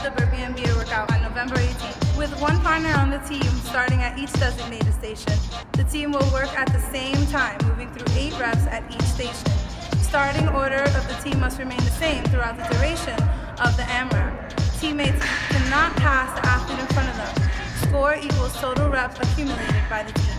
the Burpees Beer workout on November 18th. With one partner on the team starting at each designated station, the team will work at the same time, moving through 8 reps at each station. Starting order of the team must remain the same throughout the duration of the AMRAP. Teammates cannot pass the athlete in front of them. Score equals total reps accumulated by the team.